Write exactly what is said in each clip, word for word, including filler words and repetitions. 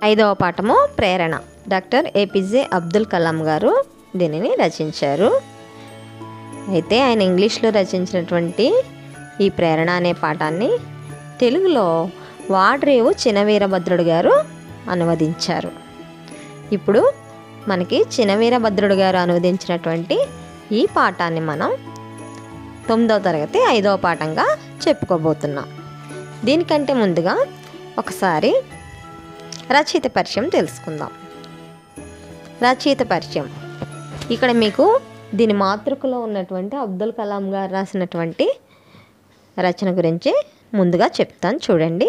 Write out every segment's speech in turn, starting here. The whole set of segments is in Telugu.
ఐదవ పాఠము ప్రేరణ. డాక్టర్ ఏపీజే అబ్దుల్ కలాం గారు దీనిని రచించారు. అయితే ఆయన ఇంగ్లీష్లో రచించినటువంటి ఈ ప్రేరణ అనే పాఠాన్ని తెలుగులో వాడ్రేవు చిన వీరభద్రుడు గారు అనువదించారు. ఇప్పుడు మనకి చిన వీరభద్రుడు గారు అనువదించినటువంటి ఈ పాఠాన్ని మనం తొమ్మిదవ తరగతి ఐదవ పాఠంగా చెప్పుకోబోతున్నాం. దీనికంటే ముందుగా ఒకసారి రచయిత పరిచయం తెలుసుకుందాం. రచయిత పరిచయం ఇక్కడ మీకు దీని మాతృకలో ఉన్నటువంటి అబ్దుల్ కలాం గారు రాసినటువంటి రచన గురించి ముందుగా చెప్తాను చూడండి.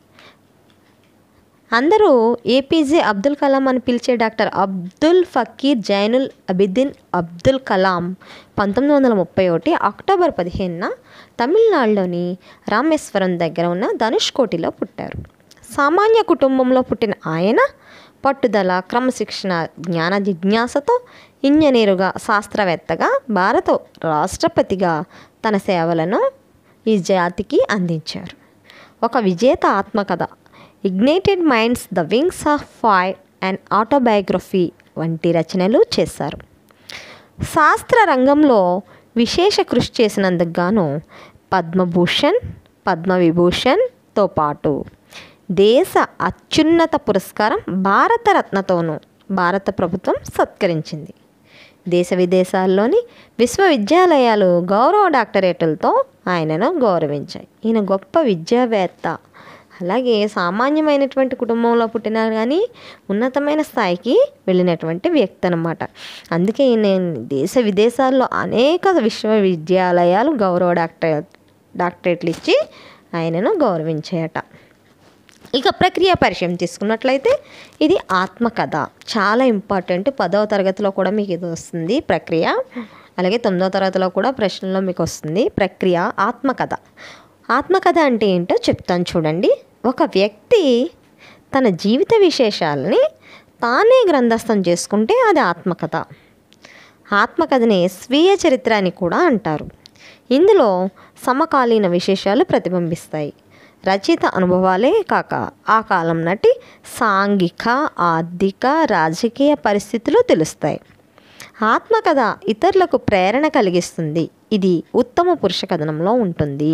అందరూ ఏపీజే అబ్దుల్ కలాం అని పిలిచే డాక్టర్ అబ్దుల్ ఫకీర్ జైనుల్ అబిదిన్ అబ్దుల్ కలాం పంతొమ్మిది వందల ముప్పై ఒకటి అక్టోబర్ పదిహేనున తమిళనాడులోని రామేశ్వరం దగ్గర ఉన్న ధనుష్కోటిలో పుట్టారు. సామాన్య కుటుంబంలో పుట్టిన ఆయన పట్టుదల, క్రమశిక్షణ, జ్ఞాన జిజ్ఞాసతో ఇంజనీరుగా, శాస్త్రవేత్తగా, భారత రాష్ట్రపతిగా తన సేవలను ఈ జాతికి అందించారు. ఒక విజేత ఆత్మకథ, ignited minds, the wings of fire and autobiography వంటి రచనలు చేశారు. శాస్త్ర రంగంలో విశేష కృషి చేసినందుకు గాను పద్మభూషణ్, పద్మవిభూషణ్తో పాటు దేశ అత్యున్నత పురస్కారం భారతరత్నతోనూ భారత ప్రభుత్వం సత్కరించింది. దేశ విదేశాల్లోని విశ్వవిద్యాలయాలు గౌరవ డాక్టరేట్లతో ఆయనను గౌరవించాయి. ఈయన గొప్ప విద్యావేత్త, అలాగే సామాన్యమైనటువంటి కుటుంబంలో పుట్టినా కానీ ఉన్నతమైన స్థాయికి వెళ్ళినటువంటి వ్యక్తి అన్నమాట. అందుకే ఈయన దేశ విదేశాల్లో అనేక విశ్వవిద్యాలయాలు గౌరవ డాక్టర్ డాక్టరేట్లు ఇచ్చి ఆయనను గౌరవించాయట. ఇక ప్రక్రియ పరిచయం తీసుకున్నట్లయితే ఇది ఆత్మకథ, చాలా ఇంపార్టెంట్. పదవ తరగతిలో కూడా మీకు ఇది వస్తుంది ప్రక్రియ, అలాగే తొమ్మిదవ తరగతిలో కూడా ప్రశ్నలో మీకు వస్తుంది ప్రక్రియ. ఆత్మకథ ఆత్మకథ అంటే ఏంటో చెప్తాను చూడండి. ఒక వ్యక్తి తన జీవిత విశేషాలని తానే గ్రంథస్థం చేసుకుంటే అది ఆత్మకథ. ఆత్మకథని స్వీయ చరిత్ర అని కూడా అంటారు. ఇందులో సమకాలీన విశేషాలు ప్రతిబింబిస్తాయి. రచయిత అనుభవాలే కాక ఆ కాలం నాటి సాంఘిక, ఆర్థిక, రాజకీయ పరిస్థితులు తెలుస్తాయి. ఆత్మకథ ఇతరులకు ప్రేరణ కలిగిస్తుంది. ఇది ఉత్తమ పురుష కథనంలో ఉంటుంది.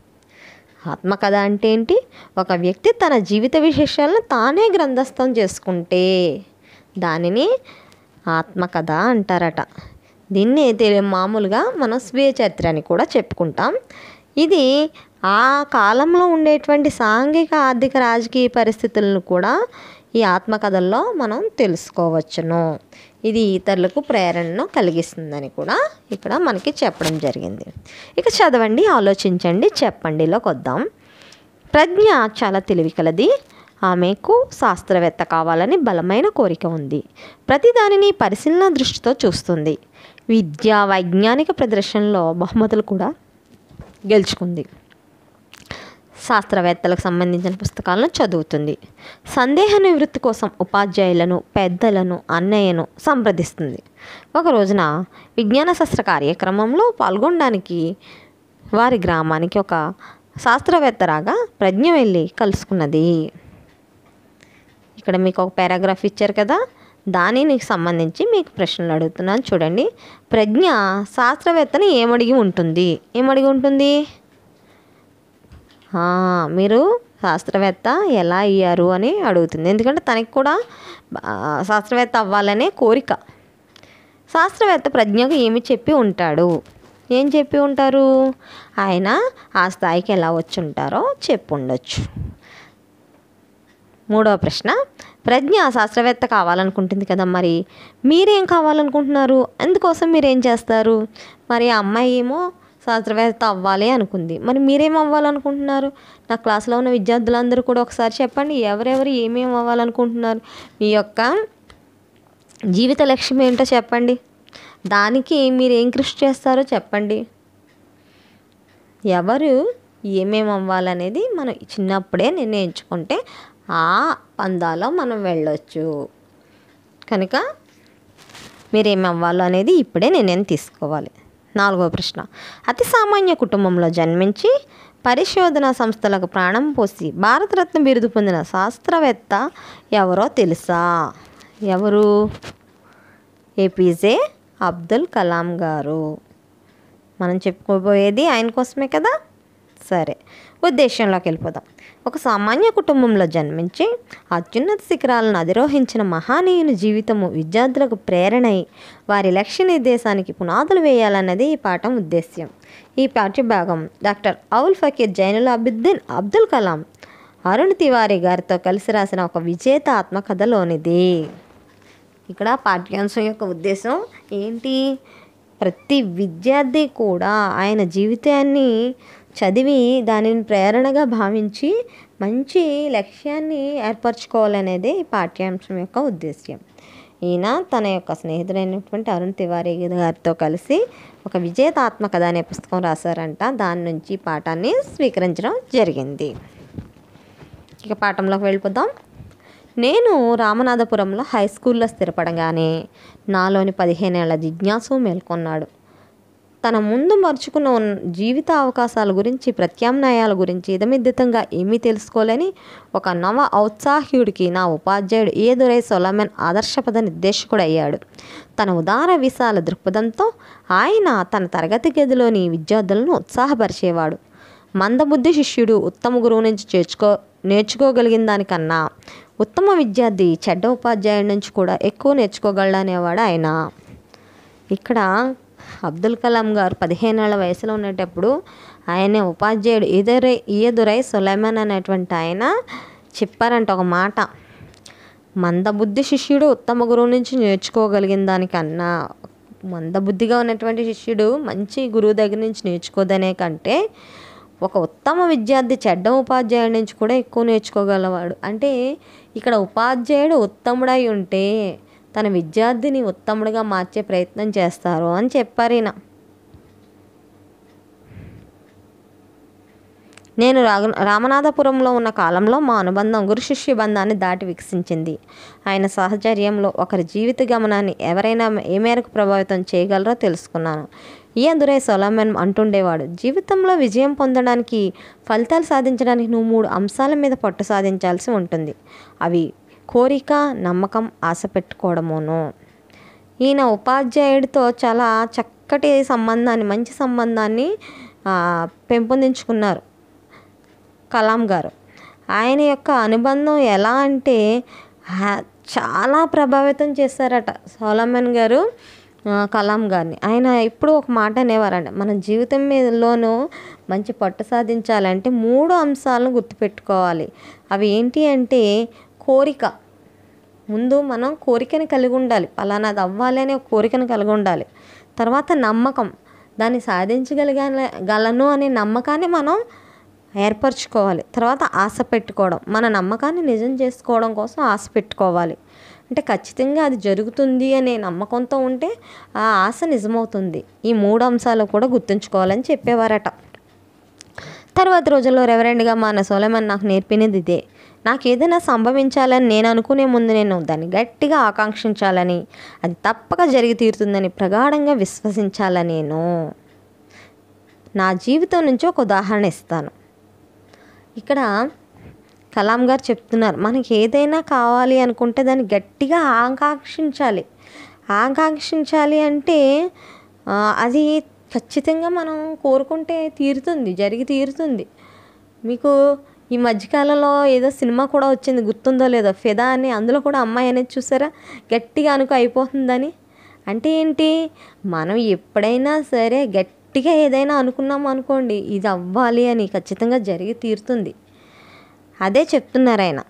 ఆత్మకథ అంటే ఏంటి? ఒక వ్యక్తి తన జీవిత విశేషాలను తానే గ్రంథస్థం చేసుకుంటే దానిని ఆత్మకథ అంటారట. దీన్ని తెలి మామూలుగా మనం స్వీయ చరిత్ర అని కూడా చెప్పుకుంటాం. ఇది ఆ కాలంలో ఉండేటువంటి సాంఘిక, ఆర్థిక, రాజకీయ పరిస్థితులను కూడా ఈ ఆత్మకథల్లో మనం తెలుసుకోవచ్చును. ఇది ఇతరులకు ప్రేరణను కలిగిస్తుందని కూడా ఇక్కడ మనకి చెప్పడం జరిగింది. ఇక చదవండి, ఆలోచించండి, చెప్పండిలోకి వద్దాం. ప్రజ్ఞ చాలా తెలివి కలది. ఆమెకు శాస్త్రవేత్త కావాలని బలమైన కోరిక ఉంది. ప్రతిదానిని పరిశీలన దృష్టితో చూస్తుంది. విద్యా వైజ్ఞానిక ప్రదర్శనలో బహుమతులు కూడా గెలుచుకుంది. శాస్త్రవేత్తలకు సంబంధించిన పుస్తకాలను చదువుతుంది. సందేహ నివృత్తి కోసం ఉపాధ్యాయులను, పెద్దలను, అన్నయ్యను సంప్రదిస్తుంది. ఒక రోజున విజ్ఞాన శాస్త్ర కార్యక్రమంలో పాల్గొనడానికి వారి గ్రామానికి ఒక శాస్త్రవేత్త రాగా ప్రజ్ఞ వెళ్ళి కలుసుకున్నది. ఇక్కడ మీకు ఒక పారాగ్రాఫ్ ఇచ్చారు కదా, దానికి సంబంధించి మీకు ప్రశ్నలు అడుగుతున్నాను చూడండి. ప్రజ్ఞ శాస్త్రవేత్తని ఏమడిగి ఉంటుంది? ఏమడిగి ఉంటుంది? మీరు శాస్త్రవేత్త ఎలా అయ్యారు అని అడుగుతుంది. ఎందుకంటే తనకి కూడా శాస్త్రవేత్త అవ్వాలనే కోరిక. శాస్త్రవేత్త ప్రజ్ఞకు ఏమి చెప్పి ఉంటాడు? ఏం చెప్పి ఉంటారు? ఆయన ఆ స్థాయికి ఎలా వచ్చి ఉంటారో చెప్పి ఉండొచ్చు. మూడవ ప్రశ్న, ప్రజ్ఞ శాస్త్రవేత్త కావాలనుకుంటుంది కదా, మరి మీరేం కావాలనుకుంటున్నారు? అందుకోసం మీరేం చేస్తారు? మరి ఆ అమ్మాయి ఏమో శాస్త్రవేత్త అవ్వాలి అనుకుంది, మరి మీరేం అవ్వాలనుకుంటున్నారు? నా క్లాస్లో ఉన్న విద్యార్థులందరూ కూడా ఒకసారి చెప్పండి, ఎవరెవరు ఏమేమి అవ్వాలనుకుంటున్నారు? మీ యొక్క జీవిత లక్ష్యం ఏంటో చెప్పండి. దానికి మీరు ఏం కృషి చేస్తారో చెప్పండి. ఎవరు ఏమేమి అవ్వాలనేది మనం చిన్నప్పుడే నిర్ణయించుకుంటే ఆ పందాలో మనం వెళ్ళొచ్చు. కనుక మీరేమి అవ్వాలో అనేది ఇప్పుడే నిర్ణయం తీసుకోవాలి. నాలుగవ ప్రశ్న, అతి సామాన్య కుటుంబంలో జన్మించి పరిశోధనా సంస్థలకు ప్రాణం పోసి భారతరత్న బిరుదు పొందిన శాస్త్రవేత్త ఎవరో తెలుసా? ఎవరు? ఏపీజే అబ్దుల్ కలాం గారు. మనం చెప్పుకోబోయేది ఆయన కోసమే కదా. సరే, ఉద్దేశంలోకి వెళ్ళిపోదాం. ఒక సామాన్య కుటుంబంలో జన్మించి అత్యున్నత శిఖరాలను అధిరోహించిన మహానీయుని జీవితము విద్యార్థులకు ప్రేరణై వారి లక్ష్య నిర్దేశానికి పునాదులు వేయాలన్నది ఈ పాఠం ఉద్దేశ్యం. ఈ పాఠ్యభాగం డాక్టర్ అవుల్ ఫకీర్ జైనుల్ అబిద్దీన్ అబ్దుల్ కలాం అరుణ్ తివారీ గారితో కలిసి రాసిన ఒక విజేత ఆత్మకథలోనిది. ఇక్కడ పాఠ్యాంశం యొక్క ఉద్దేశం ఏంటి? ప్రతి విద్యార్థి కూడా ఆయన జీవితాన్ని చదివి దానిని ప్రేరణగా భావించి మంచి లక్ష్యాన్ని ఏర్పరచుకోవాలనేదే ఈ పాఠ్యాంశం యొక్క ఉద్దేశ్యం. ఈయన తన యొక్క స్నేహితుడైనటువంటి అరుణ్ తివారీ గారితో కలిసి ఒక విజేతాత్మకథ అనే పుస్తకం రాశారంట. దాని నుంచి పాఠాన్ని స్వీకరించడం జరిగింది. ఇక పాఠంలోకి వెళ్ళిపోదాం. నేను రామనాథపురంలో హై స్కూల్లో స్థిరపడగానే నాలోని పదిహేనేళ్ల జిజ్ఞాసు మేల్కొన్నాడు. తన ముందు మరుచుకున్న జీవిత అవకాశాల గురించి, ప్రత్యామ్నాయాల గురించి ఇదమిద్దితంగా ఏమీ తెలుసుకోలేని ఒక నవ ఔత్సాహ్యుడికి నా ఉపాధ్యాయుడు ఏదురై సొలమన్ ఆదర్శపద నిర్దేశకుడు అయ్యాడు. తన ఉదార విశాల దృక్పథంతో ఆయన తన తరగతి గదిలోని విద్యార్థులను ఉత్సాహపరిచేవాడు. మందబుద్ధి శిష్యుడు ఉత్తమ గురువు నుంచి చేర్చుకో నేర్చుకోగలిగిన దానికన్నా ఉత్తమ విద్యార్థి చెడ్డ ఉపాధ్యాయుడి నుంచి కూడా ఎక్కువ నేర్చుకోగలడనేవాడు ఆయన. ఇక్కడ అబ్దుల్ కలాం గారు పదిహేనేళ్ల వయసులో ఉండేటప్పుడు ఆయన ఉపాధ్యాయుడు ఈదరై ఈయదురై సొలైమాన్ అనేటువంటి ఆయన చెప్పారంట ఒక మాట. మందబుద్ధి శిష్యుడు ఉత్తమ గురువు నుంచి నేర్చుకోగలిగిన దానికన్నా, మందబుద్ధిగా ఉన్నటువంటి శిష్యుడు మంచి గురువు దగ్గర నుంచి నేర్చుకోదనే కంటే ఒక ఉత్తమ విద్యార్థి చెడ్డ ఉపాధ్యాయుడి నుంచి కూడా ఎక్కువ నేర్చుకోగలవాడు. అంటే ఇక్కడ ఉపాధ్యాయుడు ఉత్తముడై ఉంటే తన విద్యార్థిని ఉత్తముడిగా మార్చే ప్రయత్నం చేస్తారు అని చెప్పారు ఈయన. నేను రా రామనాథపురంలో ఉన్న కాలంలో మా అనుబంధం గురు శిష్య బంధాన్ని దాటి వికసించింది. ఆయన సాహచర్యంలో ఒకరి జీవిత గమనాన్ని ఎవరైనా ఏ మేరకు ప్రభావితం చేయగలరో తెలుసుకున్నాను. ఈయదురై సొలమన్ అంటుండేవాడు, జీవితంలో విజయం పొందడానికి, ఫలితాలు సాధించడానికి నువ్వు మూడు అంశాల మీద పట్టు సాధించాల్సి ఉంటుంది. అవి కోరిక, నమ్మకం, ఆశ పెట్టుకోవడమును. ఈయన ఉపాధ్యాయుడితో చాలా చక్కటి సంబంధాన్ని, మంచి సంబంధాన్ని పెంపొందించుకున్నారు కలాం గారు. ఆయన యొక్క అనుబంధం ఎలా అంటే చాలా ప్రభావితం చేశారట సొలమన్ గారు కలాం గారిని. ఆయన ఇప్పుడు ఒక మాట అనేవారంట, మన జీవితం మీదలోనూ మంచి పట్టు సాధించాలంటే మూడు అంశాలను గుర్తుపెట్టుకోవాలి. అవి ఏంటి అంటే, కోరిక. ముందు మనం కోరికను కలిగి ఉండాలి, పలానాది అవ్వాలి అనే కోరికను కలిగి ఉండాలి. తర్వాత నమ్మకం, దాన్ని సాధించగలిగ గలను అనే నమ్మకాన్ని మనం ఏర్పరచుకోవాలి. తర్వాత ఆశ పెట్టుకోవడం, మన నమ్మకాన్ని నిజం చేసుకోవడం కోసం ఆశ పెట్టుకోవాలి. అంటే ఖచ్చితంగా అది జరుగుతుంది అనే నమ్మకంతో ఉంటే ఆ ఆశ నిజమవుతుంది. ఈ మూడు అంశాలు కూడా గుర్తుంచుకోవాలని చెప్పేవారట. తర్వాత రోజుల్లో రెవరెండ్గా మన సొలమన్ నాకు నేర్పినది ఇదే. నాకు ఏదైనా సంభవించాలని నేను అనుకునే ముందు నేను దాన్ని గట్టిగా ఆకాంక్షించాలని, అది తప్పక జరిగి తీరుతుందని ప్రగాఢంగా విశ్వసించాలని. నేను నా జీవితం నుంచి ఒక ఉదాహరణ ఇస్తాను. ఇక్కడ కలాం గారు చెప్తున్నారు, మనకి ఏదైనా కావాలి అనుకుంటే దాన్ని గట్టిగా ఆకాంక్షించాలి. ఆకాంక్షించాలి అంటే అది ఖచ్చితంగా మనం కోరుకుంటే తీరుతుంది, జరిగి తీరుతుంది. మీకు ఈ మధ్యకాలంలో ఏదో సినిమా కూడా వచ్చింది, గుర్తుందో లేదో, ఫిదా అని. అందులో కూడా అమ్మాయి అనేది చూసారా, గట్టిగా అనుకో అయిపోతుందని. అంటే ఏంటి, మనం ఎప్పుడైనా సరే గట్టిగా ఏదైనా అనుకున్నాం అనుకోండి, ఇది అవ్వాలి అని ఖచ్చితంగా జరిగి తీరుతుంది. అదే చెప్తున్నారు ఆయన.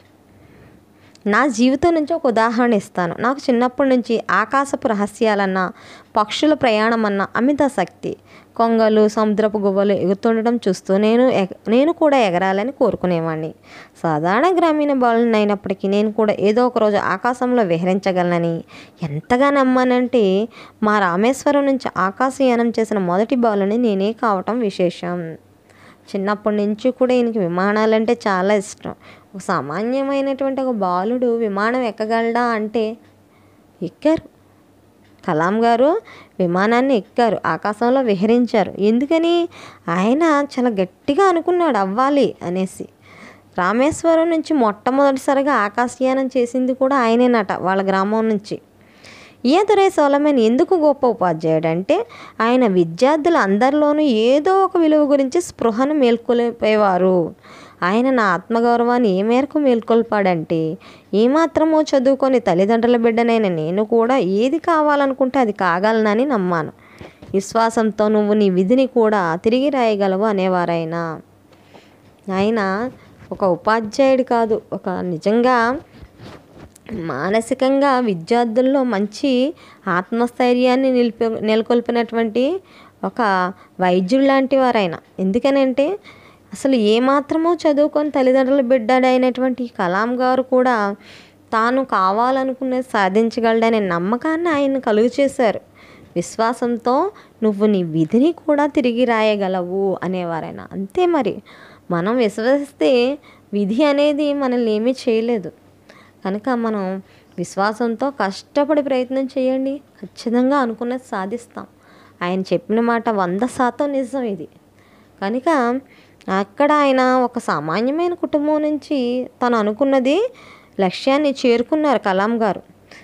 నా జీవితం నుంచి ఒక ఉదాహరణ ఇస్తాను. నాకు చిన్నప్పటి నుంచి ఆకాశపు రహస్యాలన్నా, పక్షుల ప్రయాణం అన్న అమిత శక్తి. కొంగలు, సముద్రపు గువ్వలు ఎగుతుండడం చూస్తూ నేను నేను కూడా ఎగరాలని కోరుకునేవాడిని. సాధారణ గ్రామీణ బాలుని అయినప్పటికీ నేను కూడా ఏదో ఒక రోజు ఆకాశంలో విహరించగలనని ఎంతగా నమ్మానంటే, మా రామేశ్వరం నుంచి ఆకాశయానం చేసిన మొదటి బాలుని నేనే కావటం విశేషం. చిన్నప్పటి నుంచి కూడా ఈయనకి విమానాలంటే చాలా ఇష్టం. ఒక సామాన్యమైనటువంటి ఒక బాలుడు విమానం ఎక్కగలడా అంటే ఎక్కారు. కలాం గారు విమానాన్ని ఎక్కారు, ఆకాశంలో విహరించారు. ఎందుకని? ఆయన చాలా గట్టిగా అనుకున్నాడు అవ్వాలి అనేసి. రామేశ్వరం నుంచి మొట్టమొదటిసారిగా ఆకాశయానం చేసింది కూడా ఆయనేనట, వాళ్ళ గ్రామం నుంచి. ఈయదురై సోలమన్ ఎందుకు గొప్ప ఉపాధ్యాయుడు అంటే ఆయన విద్యార్థుల అందరిలోనూ ఏదో ఒక విలువ గురించి స్పృహను మేల్కొల్పేవారు. ఆయన నా ఆత్మగౌరవాన్ని ఏ మేరకు మేల్కొల్పాడంటే, ఏమాత్రమో చదువుకొని తల్లిదండ్రుల బిడ్డనైన నేను కూడా ఏది కావాలనుకుంటే అది కాగలనని నమ్మాను. విశ్వాసంతో నువ్వు నీ విధిని కూడా తిరిగి రాయగలవు అనేవారైనా. ఆయన ఒక ఉపాధ్యాయుడు కాదు, ఒక నిజంగా మానసికంగా విద్యార్థుల్లో మంచి ఆత్మస్థైర్యాన్ని నిలిపి నెలకొల్పినటువంటి ఒక వైద్యుడు లాంటి వారైనా. ఎందుకనంటే అసలు ఏమాత్రమో చదువుకొని తల్లిదండ్రుల బిడ్డడైనటువంటి కలాం గారు కూడా తాను కావాలనుకున్నది సాధించగలడనే నమ్మకాన్ని ఆయన కలుగు చేశారు. విశ్వాసంతో నువ్వు నీ విధిని కూడా తిరిగి రాయగలవు అనేవారైనా. అంతే మరి, మనం విశ్వసిస్తే విధి అనేది మనల్ని ఏమీ చేయలేదు. కనుక మనం విశ్వాసంతో కష్టపడి ప్రయత్నం చేయండి, ఖచ్చితంగా అనుకున్నది సాధిస్తాం. ఆయన చెప్పిన మాట వంద శాతం నిజం ఇది. కనుక అక్కడ ఆయన ఒక సామాన్యమైన కుటుంబం నుంచి తను అనుకున్నది లక్ష్యాన్ని చేరుకున్నారు కలాం గారు.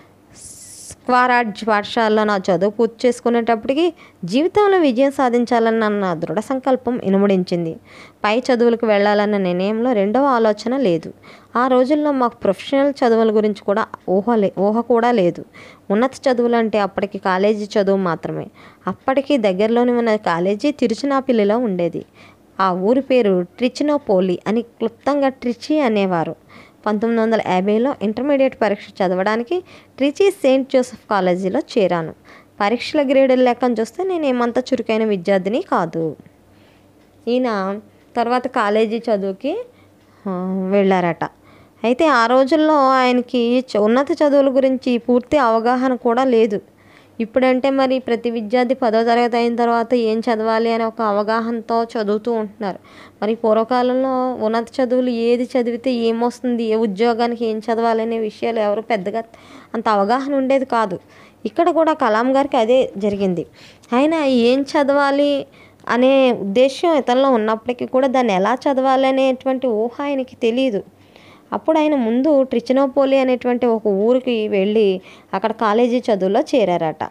స్వరాజ్ పాఠశాలలో నా చదువు పూర్తి చేసుకునేటప్పటికి జీవితంలో విజయం సాధించాలన్న నా దృఢ సంకల్పం ఇనుమడించింది. పై చదువులకు వెళ్ళాలన్న నిర్ణయంలో రెండవ ఆలోచన లేదు. ఆ రోజుల్లో మాకు ప్రొఫెషనల్ చదువుల గురించి కూడా ఊహ లే ఊహ కూడా లేదు. ఉన్నత చదువులు అంటే అప్పటికి కాలేజీ చదువు మాత్రమే. అప్పటికి దగ్గరలోని ఉన్న కాలేజీ తిరుచినాపల్లిలో ఉండేది. ఆ ఊరి పేరు ట్రిచినోపోలి అని క్లుప్తంగా ట్రిచి అనేవారు. పంతొమ్మిది వందల యాభైలో ఇంటర్మీడియట్ పరీక్ష చదవడానికి ట్రిచి సెయింట్ జోసెఫ్ కాలేజీలో చేరాను. పరీక్షల గ్రేడుల లెక్కను చూస్తే నేను ఏమంత చురుకైన విద్యార్థిని కాదు. ఈయన తర్వాత కాలేజీ చదువుకి వెళ్ళారట. అయితే ఆ రోజుల్లో ఆయనకి ఉన్నత చదువుల గురించి పూర్తి అవగాహన కూడా లేదు. ఇప్పుడంటే మరి ప్రతి విద్యార్థి పదో తరగతి అయిన తర్వాత ఏం చదవాలి అనే ఒక అవగాహనతో చదువుతూ ఉంటున్నారు. మరి పూర్వకాలంలో ఉన్నత చదువులు ఏది చదివితే ఏమొస్తుంది, ఏ ఉద్యోగానికి ఏం చదవాలి అనే విషయాలు ఎవరు పెద్దగా అంత అవగాహన ఉండేది కాదు. ఇక్కడ కూడా కలాం గారికి అదే జరిగింది. ఆయన ఏం చదవాలి అనే ఉద్దేశం ఇతనిలో ఉన్నప్పటికీ కూడా దాన్ని ఎలా చదవాలి అనేటువంటి ఊహ ఆయనకి తెలియదు. అప్పుడు ఆయన ముందు ట్రిచినోపోలి అనేటువంటి ఒక ఊరికి వెళ్ళి అక్కడ కాలేజీ చదువులో చేరారట.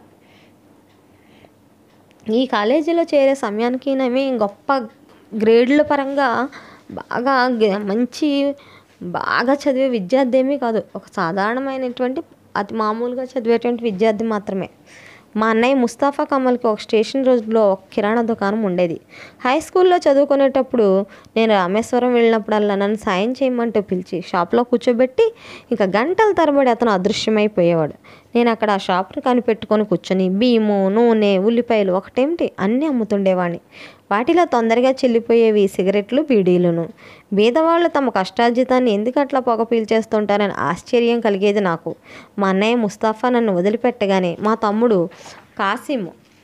ఈ కాలేజీలో చేరే సమయానికి నమే గొప్ప గ్రేడ్ల పరంగా బాగా మంచి బాగా చదివే విద్యార్థి ఏమీ కాదు. ఒక సాధారణమైనటువంటి అతి మామూలుగా చదివేటువంటి విద్యార్థి మాత్రమే. మా అన్నయ్య ముస్తాఫా కమల్కి ఒక స్టేషన్ రోజులో ఒక కిరాణా దుకాణం ఉండేది. హై స్కూల్లో చదువుకునేటప్పుడు నేను రామేశ్వరం వెళ్ళినప్పుడల్లా నన్ను సాయం చేయమంటూ పిలిచి షాప్లో కూర్చోబెట్టి ఇంకా గంటల తరబడి అతను అదృశ్యమైపోయేవాడు. నేను అక్కడ ఆ షాప్ని కనిపెట్టుకొని కూర్చొని బియ్యము, నూనె, ఉల్లిపాయలు ఒకటేమిటి అన్నీ అమ్ముతుండేవాడిని. వాటిలో తొందరగా చెల్లిపోయేవి సిగరెట్లు, బీడీలును. బీదవాళ్ళు తమ కష్టార్జితాన్ని ఎందుకు అట్లా పొగ పీల్చేస్తుంటారని ఆశ్చర్యం కలిగేది నాకు. మా అన్నయ్య ముస్తాఫా నన్ను వదిలిపెట్టగానే మా తమ్ముడు కాసిం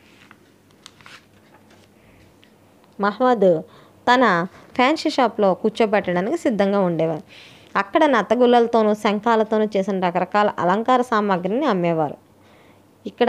మహమ్మద్ తన ఫ్యాన్సీ షాప్లో కూర్చోబెట్టడానికి సిద్ధంగా ఉండేవారు. అక్కడ నత్తగుల్లలతోనూ శంఖాలతోనూ చేసిన రకరకాల అలంకార సామాగ్రిని అమ్మేవారు. ఇక్కడ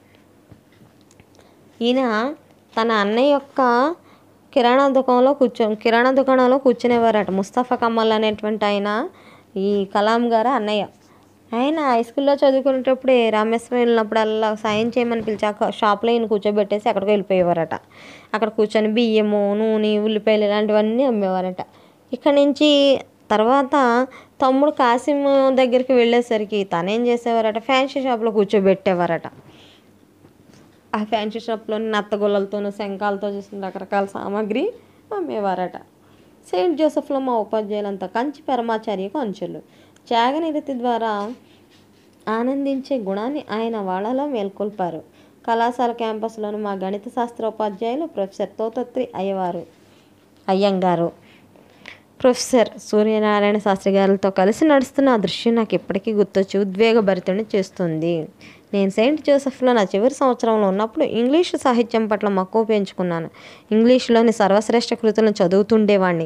ఈయన తన అన్నయ్య యొక్క కిరాణా దుకాణంలో కూర్చో కిరాణా దుకాణంలో కూర్చునేవారట. ముస్తాఫా కమల్ అనేటువంటి ఆయన ఈ కలాం గారు అన్నయ్య. ఆయన హై స్కూల్లో చదువుకునేటప్పుడే రామేశ్వరం వెళ్ళినప్పుడల్లా సాయం చేయమని పిలిచాక షాప్లో ఈయన కూర్చోబెట్టేసి అక్కడికి వెళ్ళిపోయేవారట. అక్కడ కూర్చొని బియ్యము, నూనె, ఉల్లిపాయలు ఇలాంటివన్నీ అమ్మేవారట. ఇక్కడ నుంచి తర్వాత తమ్ముడు కాసిం దగ్గరికి వెళ్ళేసరికి తనేం చేసేవారట, ఫ్యాన్సీ షాప్లో కూర్చోబెట్టేవారట. ఆ ఫ్యాన్సీ షాప్లోని నత్తగొల్లలతోనూ శంఖాలతో చేసిన రకరకాల సామాగ్రి అమ్మేవారట. సెయింట్ జోసెఫ్లో మా ఉపాధ్యాయులంతా కంచి పరమాచార్యకు అంచులు. త్యాగనిరతి ద్వారా ఆనందించే గుణాన్ని ఆయన వాళ్ళలో మేల్కొల్పారు. కళాశాల క్యాంపస్లోని మా గణిత శాస్త్ర ఉపాధ్యాయులు ప్రొఫెసర్ తోతత్రి అయ్యవారు అయ్యంగారు, ప్రొఫెసర్ సూర్యనారాయణ శాస్త్రి గారితో కలిసి నడుస్తున్న ఆ దృశ్యం నాకు ఇప్పటికీ గుర్తొచ్చి ఉద్వేగభరితుని చేస్తుంది. నేను సెయింట్ జోసెఫ్లో నా చివరి సంవత్సరంలో ఉన్నప్పుడు ఇంగ్లీషు సాహిత్యం పట్ల మక్కువ పెంచుకున్నాను. ఇంగ్లీషులోని సర్వశ్రేష్ఠ కృతులను చదువుతుండేవాడిని.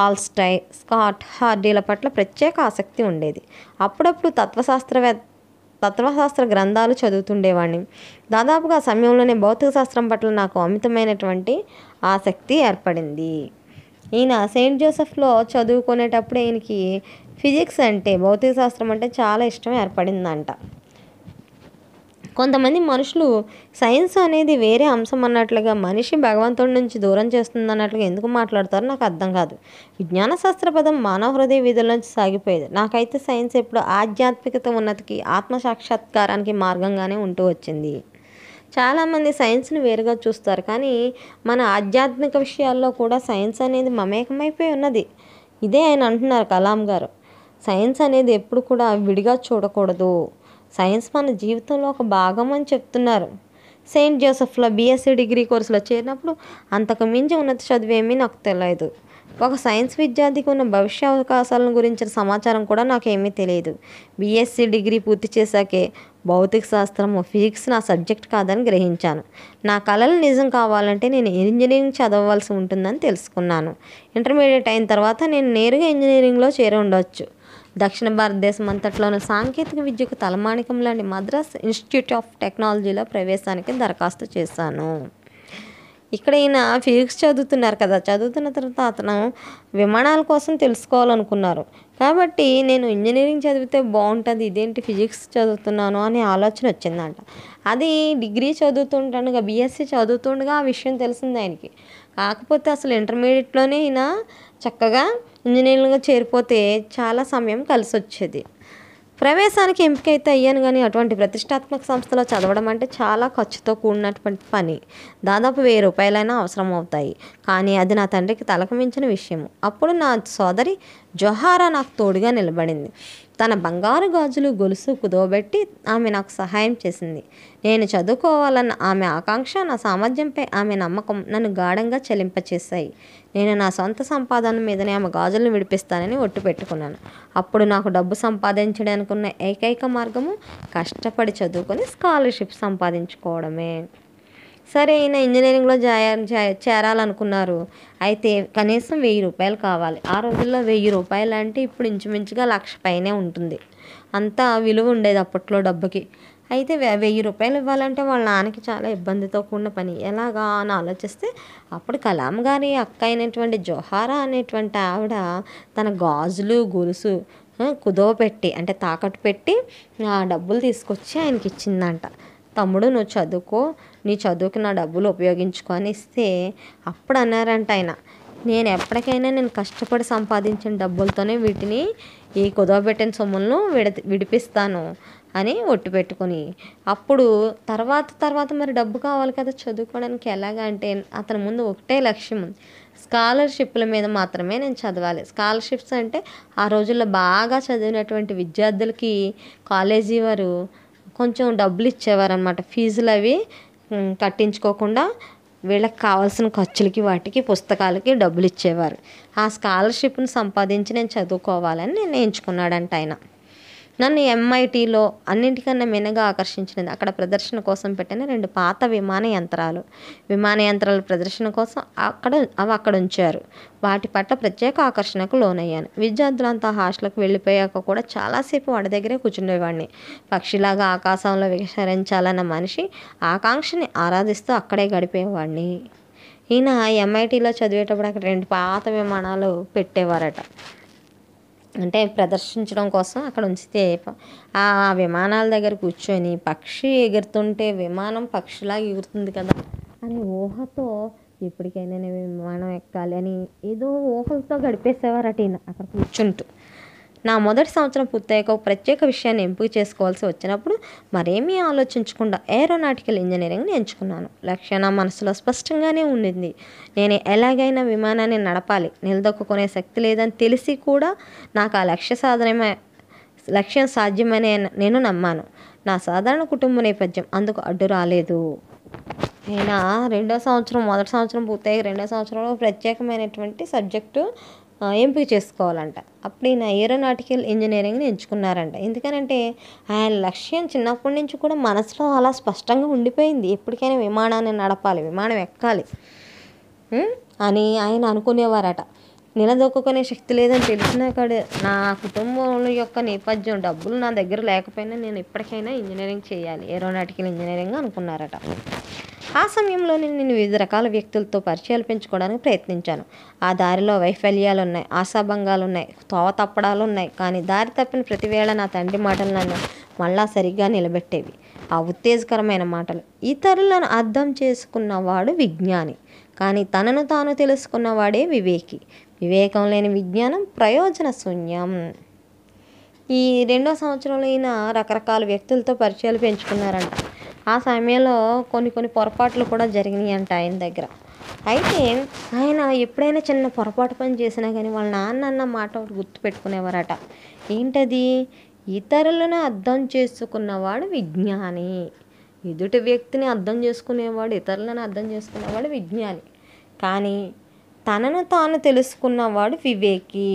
టాల్స్టాయ్, స్కాట్, హార్డీల పట్ల ప్రత్యేక ఆసక్తి ఉండేది. అప్పుడప్పుడు తత్వశాస్త్రవేత్త తత్వశాస్త్ర గ్రంథాలు చదువుతుండేవాడిని. దాదాపుగా ఆ సమయంలోనే భౌతిక శాస్త్రం పట్ల నాకు అమితమైనటువంటి ఆసక్తి ఏర్పడింది. ఈయన సెయింట్ జోసెఫ్లో చదువుకునేటప్పుడు ఈయనకి ఫిజిక్స్ అంటే భౌతిక శాస్త్రం అంటే చాలా ఇష్టం ఏర్పడిందంట. కొంతమంది మనుషులు సైన్స్ అనేది వేరే అంశం అన్నట్లుగా, మనిషి భగవంతుడి నుంచి దూరం చేస్తుంది అన్నట్లుగా ఎందుకు మాట్లాడతారో నాకు అర్థం కాదు. విజ్ఞాన శాస్త్ర పదం మానవ హృదయ విధుల నుంచి సాగిపోయేది. నాకైతే సైన్స్ ఎప్పుడు ఆధ్యాత్మికత ఉన్నతికి, ఆత్మ సాక్షాత్కారానికి మార్గంగానే ఉంటూ వచ్చింది. చాలామంది సైన్స్ని వేరుగా చూస్తారు, కానీ మన ఆధ్యాత్మిక విషయాల్లో కూడా సైన్స్ అనేది మమేకమైపోయి ఉన్నది. ఇదే ఆయన అంటున్నారు కలాం గారు. సైన్స్ అనేది ఎప్పుడు కూడా విడిగా చూడకూడదు, సైన్స్ మన జీవితంలో ఒక భాగం అని చెప్తున్నారు. సెయింట్ జోసెఫ్లో బీఎస్సీ డిగ్రీ కోర్సులో చేరినప్పుడు అంతకు మించి ఉన్నత చదువేమీ నాకు తెలియదు. ఒక సైన్స్ విద్యార్థికి ఉన్న భవిష్య అవకాశాలను గురించిన సమాచారం కూడా నాకేమీ తెలియదు. బీఎస్సీ డిగ్రీ పూర్తి చేశాకే భౌతిక శాస్త్రము, ఫిజిక్స్ నా సబ్జెక్ట్ కాదని గ్రహించాను. నా కలలు నిజం కావాలంటే నేను ఇంజనీరింగ్ చదవవలసి ఉంటుందని తెలుసుకున్నాను. ఇంటర్మీడియట్ అయిన తర్వాత నేను నేరుగా ఇంజనీరింగ్లో చేరి ఉండవచ్చు. దక్షిణ భారతదేశం అంతట్లోనూ సాంకేతిక విద్యకు తలమానికం లాంటి మద్రాస్ ఇన్స్టిట్యూట్ ఆఫ్ టెక్నాలజీలో ప్రవేశానికి దరఖాస్తు చేశాను. ఇక్కడ ఈయన ఫిజిక్స్ చదువుతున్నారు కదా, చదువుతున్న తర్వాత అతను విమానాల కోసం తెలుసుకోవాలనుకున్నారు. కాబట్టి నేను ఇంజనీరింగ్ చదివితే బాగుంటుంది, ఇదేంటి ఫిజిక్స్ చదువుతున్నాను అనే ఆలోచన వచ్చిందంట. అది డిగ్రీ చదువుతుండగా, బీఎస్సీ చదువుతుండగా ఆ విషయం తెలిసింది ఆయనకి. కాకపోతే అసలు ఇంటర్మీడియట్లోనే ఈయన చక్కగా ఇంజనీరింగ్గా చేరిపోతే చాలా సమయం కలిసి వచ్చేది. ప్రవేశానికి ఎంపికైతే అయ్యాను, కానీ అటువంటి ప్రతిష్టాత్మక సంస్థలో చదవడం అంటే చాలా ఖర్చుతో కూడినటువంటి పని. దాదాపు వెయ్యి రూపాయలైనా అవసరం అవుతాయి. కానీ అది నా తండ్రికి తలకు మించిన విషయము. అప్పుడు నా సోదరి జొహారా నాకు తోడుగా నిలబడింది. తన బంగారు గాజులు, గొలుసు కుదవబెట్టి ఆమె నాకు సహాయం చేసింది. నేను చదువుకోవాలన్న ఆమె ఆకాంక్ష, నా సామర్థ్యంపై ఆమె నమ్మకం నన్ను గాఢంగా చలింపచేశాయి. నేను నా సొంత సంపాదన మీదనే ఆమె గాజులను విడిపిస్తానని ఒట్టు పెట్టుకున్నాను. అప్పుడు నాకు డబ్బు సంపాదించడానికి ఉన్న ఏకైక మార్గము కష్టపడి చదువుకొని స్కాలర్షిప్ సంపాదించుకోవడమే. సరే, ఈయన ఇంజనీరింగ్లో జాయ చేరాలనుకున్నారు. అయితే కనీసం వెయ్యి రూపాయలు కావాలి. ఆ రోజుల్లో వెయ్యి రూపాయలు అంటే ఇప్పుడు ఇంచుమించుగా లక్ష పైనే ఉంటుంది. అంత విలువ ఉండేది అప్పట్లో డబ్బుకి. అయితే వెయ్యి రూపాయలు ఇవ్వాలంటే వాళ్ళ నాన్నకి చాలా ఇబ్బందితో కూడిన పని. ఎలాగా అని ఆలోచిస్తే అప్పుడు కలాం గారి అక్క అయినటువంటి జొహారా అనేటువంటి ఆవిడ తన గాజులు, గొలుసు కుదవ పెట్టి అంటే తాకట్టు పెట్టి ఆ డబ్బులు తీసుకొచ్చి ఆయనకి ఇచ్చిందంట. తమ్ముడు, నువ్వు చదువుకో, నీ చదువుకి నా డబ్బులు ఉపయోగించుకొని ఇస్తే అప్పుడు అన్నారంట ఆయన, నేను ఎప్పటికైనా నేను కష్టపడి సంపాదించిన డబ్బులతోనే వీటిని, ఈ కుదవబెట్టిన సొమ్ములను విడ విడిపిస్తాను అని ఒట్టు పెట్టుకొని, అప్పుడు తర్వాత తర్వాత మరి డబ్బు కావాలి కదా చదువుకోవడానికి. ఎలాగా అంటే అతని ముందు ఒకటే లక్ష్యం ఉంది, స్కాలర్షిప్ల మీద మాత్రమే నేను చదవాలి. స్కాలర్షిప్స్ అంటే ఆ రోజుల్లో బాగా చదివినటువంటి విద్యార్థులకి కాలేజీ వారు కొంచెం డబ్బులు ఇచ్చేవారనమాట. ఫీజులు అవి కట్టించుకోకుండా వీళ్ళకి కావాల్సిన ఖర్చులకి, వాటికి, పుస్తకాలకి డబ్బులు ఇచ్చేవారు. ఆ స్కాలర్షిప్ని సంపాదించి నేను చదువుకోవాలని నిర్ణయించుకున్నాడంట ఆయన. నన్ను ఎంఐటీలో అన్నింటికన్నా మెనగా ఆకర్షించినది అక్కడ ప్రదర్శన కోసం పెట్టిన రెండు పాత విమాన యంత్రాలు. విమాన యంత్రాల ప్రదర్శన కోసం అక్కడ అవి అక్కడ ఉంచారు. వాటి పట్ల ప్రత్యేక ఆకర్షణకు లోనయ్యాను. విద్యార్థులంతా హాస్టల్కి వెళ్ళిపోయాక కూడా చాలాసేపు వాడి దగ్గరే కూర్చుండేవాడిని. పక్షిలాగా ఆకాశంలో విహరించాలన్న మనిషి ఆకాంక్షని ఆరాధిస్తూ అక్కడే గడిపేవాడిని. ఈయన ఎంఐటీలో చదివేటప్పుడు అక్కడ రెండు పాత విమానాలు పెట్టేవారట. అంటే ప్రదర్శించడం కోసం అక్కడ ఉంచితే ఆ విమానాల దగ్గర కూర్చొని పక్షి ఎగురుతుంటే విమానం పక్షిలాగా ఎగురుతుంది కదా అని ఊహతో ఎప్పటికైనా నేను విమానం ఎక్కాలి అని ఏదో ఊహలతో గడిపేసేవారట ఈయన అక్కడ కూర్చుంటూ. నా మొదటి సంవత్సరం పూర్తయ్యాక ఒక ప్రత్యేక విషయాన్ని ఎంపిక చేసుకోవాల్సి వచ్చినప్పుడు మరేమీ ఆలోచించకుండా ఏరోనాటికల్ ఇంజనీరింగ్ని ఎంచుకున్నాను. లక్ష్యం నా మనసులో స్పష్టంగానే ఉండింది. నేను ఎలాగైనా విమానాన్ని నడపాలి. నిలదొక్కునే శక్తి లేదని తెలిసి కూడా నాకు ఆ లక్ష్య సాధనమే లక్ష్యం సాధ్యమని నేను నమ్మాను. నా సాధారణ కుటుంబ నేపథ్యం అందుకు అడ్డు రాలేదు. అయినా రెండో సంవత్సరం మొదటి సంవత్సరం పూర్తయ్యాక రెండో సంవత్సరంలో ప్రత్యేకమైనటువంటి సబ్జెక్టు ఎంపిక చేసుకోవాలంట. అప్పుడు ఈయన ఏరోనాటికల్ ఇంజనీరింగ్ని ఎంచుకున్నారంట. ఎందుకనంటే ఆయన లక్ష్యం చిన్నప్పటి నుంచి కూడా మనసులో అలా స్పష్టంగా ఉండిపోయింది. ఎప్పటికైనా విమానాన్ని నడపాలి, విమానం ఎక్కాలి అని ఆయన అనుకునేవారట. నిలదొక్కునే శక్తి లేదని తెలిసినా కూడా నా కుటుంబం యొక్క నేపథ్యం డబ్బులు నా దగ్గర లేకపోయినా నేను ఎప్పటికైనా ఇంజనీరింగ్ చేయాలి, ఏరోనాటికల్ ఇంజనీరింగ్ అనుకున్నారట. ఆ సమయంలో నేను వివిధ రకాల వ్యక్తులతో పరిచయాలు పెంచుకోవడానికి ప్రయత్నించాను. ఆ దారిలో వైఫల్యాలు ఉన్నాయి, ఆశాభంగాలు ఉన్నాయి, తోవ తప్పడాలు ఉన్నాయి. కానీ దారి తప్పిన ప్రతి వేళ నా తండ్రి మాటలు నన్ను మళ్ళా సరిగ్గా నిలబెట్టేవి. ఆ ఉత్తేజకరమైన మాటలు: ఇతరులను అర్థం చేసుకున్నవాడు విజ్ఞాని, కానీ తనను తాను తెలుసుకున్నవాడే వివేకి. వివేకం లేని విజ్ఞానం ప్రయోజన శూన్యం. ఈ రెండో సంవత్సరంలో ఈయన రకరకాల వ్యక్తులతో పరిచయాలు పెంచుకున్నారంట. ఆ సమయంలో కొన్ని కొన్ని పొరపాట్లు కూడా జరిగినాయి అంట ఆయన దగ్గర. అయితే ఆయన ఎప్పుడైనా చిన్న పొరపాటు పని చేసినా కానీ వాళ్ళ నాన్న అన్న మాట ఒకటి గుర్తుపెట్టుకునేవారట. ఏంటది? ఇతరులను అర్థం చేసుకున్నవాడు విజ్ఞాని. ఎదుటి వ్యక్తిని అర్థం చేసుకునేవాడు, ఇతరులను అర్థం చేసుకునేవాడు విజ్ఞాని, కానీ తనను తాను తెలుసుకున్నవాడు వివేకి.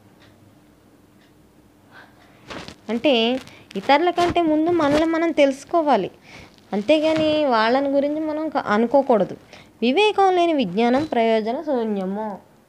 అంటే ఇతరుల కంటే ముందు మనల్ని మనం తెలుసుకోవాలి, అంతేగాని వాళ్ళని గురించి మనం అనుకోకూడదు. వివేకం లేని విజ్ఞానం ప్రయోజన శూన్యము.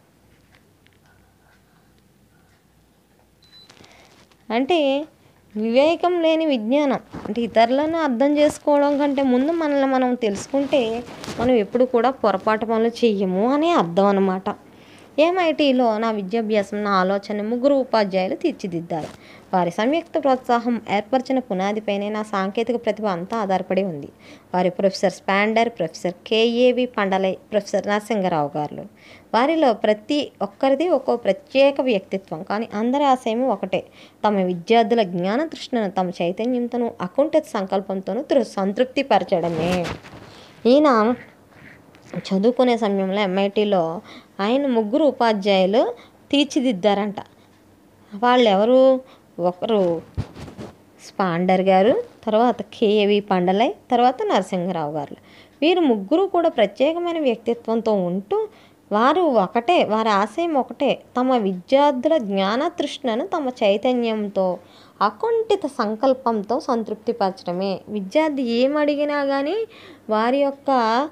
అంటే వివేకం లేని విజ్ఞానం అంటే ఇతరులను అర్థం చేసుకోవడం కంటే ముందు మనల్ని మనం తెలుసుకుంటే మనం ఎప్పుడు కూడా పొరపాటు పనులు చెయ్యము అనే అర్థం అన్నమాట. ఎంఐటీలో నా విద్యాభ్యాసం, నా ఆలోచన ముగ్గురు ఉపాధ్యాయులు తీర్చిదిద్దారు. వారి సంయుక్త ప్రోత్సాహం ఏర్పరిచిన పునాదిపైనే నా సాంకేతిక ప్రతిభ అంతా ఆధారపడి ఉంది. వారి professor Spender, professor KAV Pandalai, professor Narasinga Rao గారు. వారిలో ప్రతి ఒక్కరిది ఒక్కో ప్రత్యేక వ్యక్తిత్వం, కానీ అందరి ఆశయం ఒకటే: తమ విద్యార్థుల జ్ఞాన తృష్ణను తమ చైతన్యంతోనూ అకుంఠిత సంకల్పంతోనూ సంతృప్తి పరచడమే. ఈయన చదువుకునే సమయంలో ఎంఐటీలో ఆయన ముగ్గురు ఉపాధ్యాయులు తీర్చిదిద్దారంట. వాళ్ళు ఎవరు? ఒకరు స్పాండర్ గారు, తర్వాత కేఏవి పండలై, తర్వాత నరసింహరావు గారు. వీరు ముగ్గురు కూడా ప్రత్యేకమైన వ్యక్తిత్వంతో ఉంటూ వారు ఒకటే, వారి ఆశయం ఒకటే: తమ విద్యార్థుల జ్ఞాన తృష్ణను తమ చైతన్యంతో అకుంఠిత సంకల్పంతో సంతృప్తిపరచడమే. విద్యార్థి ఏమడిగినా కానీ వారి యొక్క